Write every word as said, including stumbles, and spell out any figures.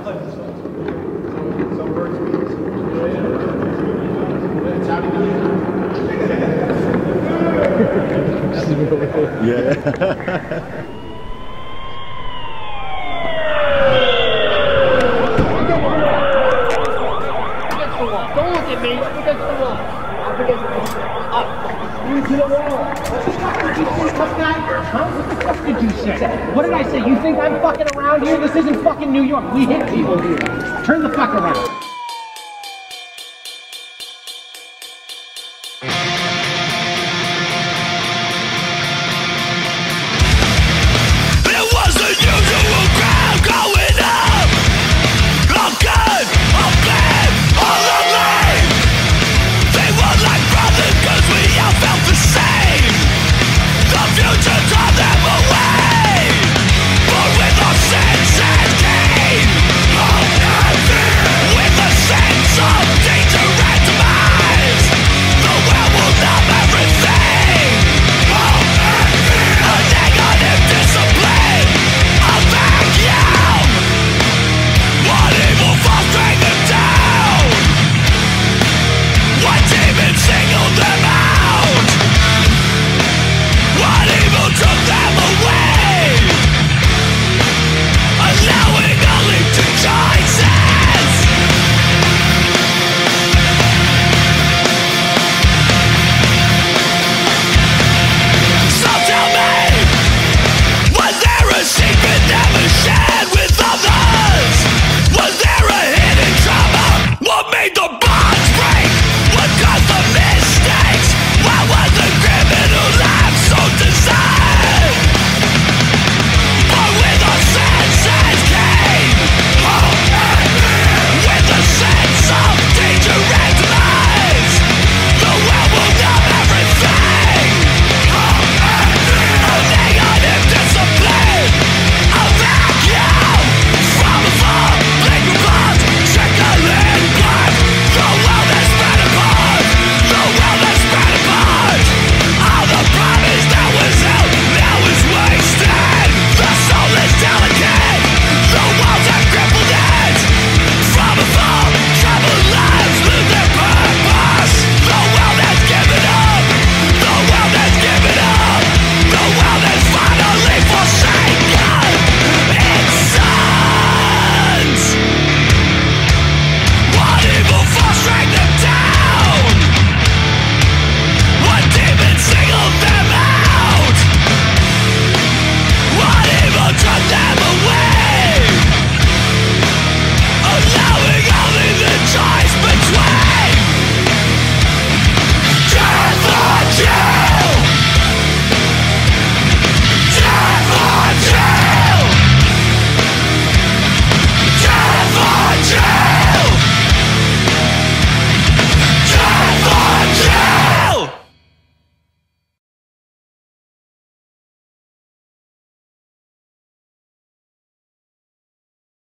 Some words means. Yeah. Don't look at me. Up against the wall. Up against the wall. Up. Into the wall. What the fuck did you say, tough guy? Huh? What the fuck did you say? What did I say? You think I'm fucking around here? This isn't fucking New York. We hit people here. Turn the fuck around.